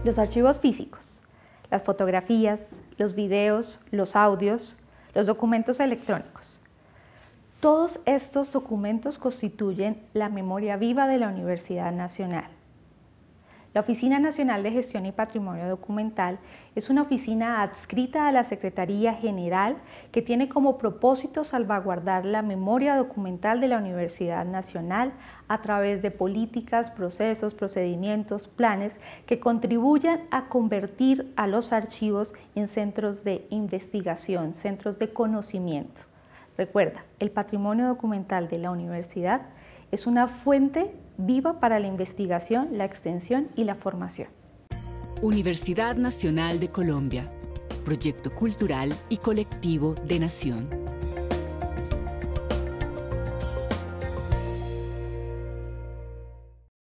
Los archivos físicos, las fotografías, los videos, los audios, los documentos electrónicos. Todos estos documentos constituyen la memoria viva de la Universidad Nacional. La Oficina Nacional de Gestión y Patrimonio Documental es una oficina adscrita a la Secretaría General que tiene como propósito salvaguardar la memoria documental de la Universidad Nacional a través de políticas, procesos, procedimientos, planes que contribuyan a convertir a los archivos en centros de investigación, centros de conocimiento. Recuerda, el patrimonio documental de la universidad es una fuente viva para la investigación, la extensión y la formación. Universidad Nacional de Colombia, proyecto cultural y colectivo de nación.